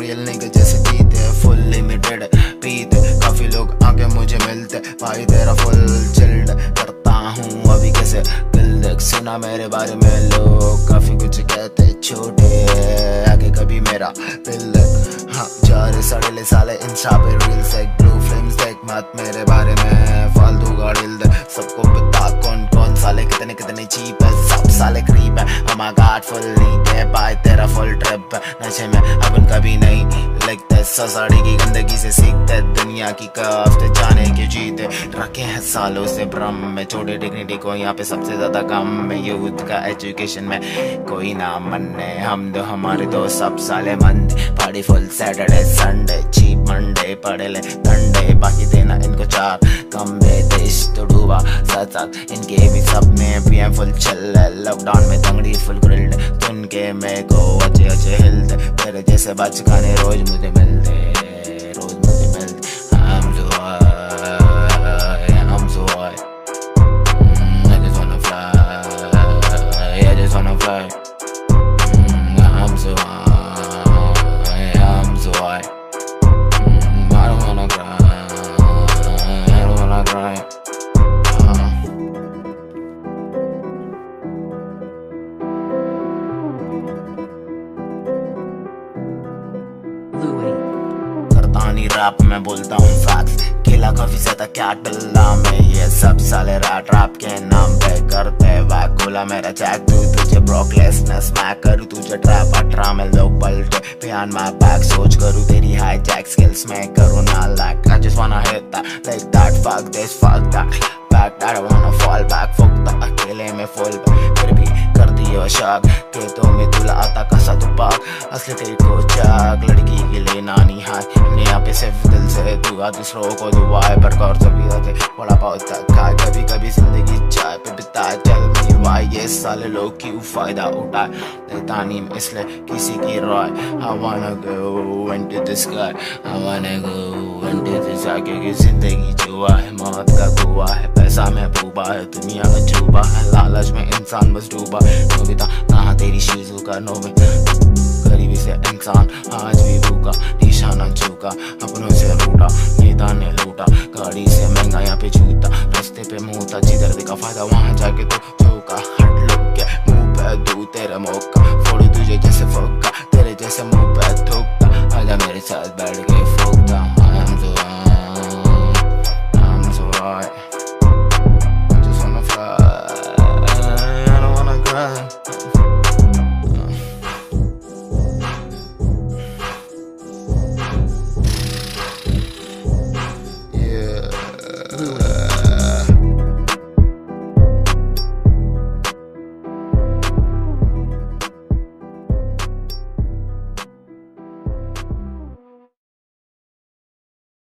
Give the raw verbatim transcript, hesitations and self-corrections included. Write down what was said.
Real नहीं के जैसे पीते फुल लिमिटेड पीते काफी लोग आके मुझे मिलते भाई तेरा फुल चिल्ड करता हूँ अभी कैसे दिल देख सुना मेरे बारे में लोग काफी कुछ कहते छोटे आगे कभी मेरा दिल देख हाँ जा रहे सड़ेले साले इंस्टा पे रील्स देख ब्लू फिल्म्स देख मत मेरे बारे में फालतू गाड़ी दे सबको बता कौन कौन साले कितने कितने चीप है सब साले क्रीप है हमारा गार्ड फुल नीट है भाई तेरा फुल ट्रिप है नशे में अपन कभी नहीं लगते सोसाइटी की गंदगी से सीखते दुनिया की कफ्ते जाने के जीते रखे हैं सालों से भ्रम में छोटे डिग्निटी को यहाँ पे सबसे ज्यादा कम में यूथ का एजुकेशन में कोई ना मनने हम दो हमारे दो सब साले मंद party full Saturday Sunday cheap Monday पड़े ले डंडे बाकी देना इनको चार कम्बे देश तो डूबा साथ साथ इनके भी सब में भी फुल चल लॉकडाउन में तंगड़ी फुल ग्रिल्ड सुन के मेरे को अच्छे अच्छे हिलते तेरे जैसे बच खाने रोज मुझे मिलते रोज मुझे मिलते I'm so high, I'm so high. mm, I just wanna fly, I just wanna fly. mm, I'm so high, I'm so high. mm, I don't wanna cry, I don't wanna cry. Rap में बोलता हूँ facts खेला काफी ज्यादा क्या डल्ला में ये सब साले रैप रैप के नाम पे करते वैक बोला मेरा चैक तू तुझे ब्रोकलेसनेस मैं करूँ तुझे ट्रैप अठारह में लोग पलटे behind my back सोच करूँ तेरी हाईजैक स्किल्स में करूँ ना lack I just wanna hit that like that fuck this fuck that back that I wanna fall back fuck that अकेले में full back फिर भी कर दियो शाक के तो में तुला आता कसा तू पाक असली तेरी को चाक लड़की के लिए नानी हाय अपने यहाँ पे सिर्फ दिल से दुआ दूसरों को दुआ है पर गौर से भी रहते बड़ा बहुत तक खाए कभी कभी जिंदगी चाय पे बिताए चल मी वाई ये साले लोग क्यों फायदा उठाए देता नहीं इसलिए किसी की राय I wanna go into the sky I wanna go into the sky क्योंकि जिंदगी जुआ है मौत का कुआ है पैसा में भूबा है दुनिया में चूबा है लालच में इंसान बस डूबा नोबिता कहाँ तेरी शीजू का नोबे गरीबी से इंसान आज भी भूखा निशाना चूका अपनों से रूठा नेता ने लूटा गाड़ी से महंगा यहाँ पे जूता रास्ते पे मुँह था जिधर देखा फायदा वहाँ जाके तो चौका हट लुक के मुँह पे दू तेरा मौका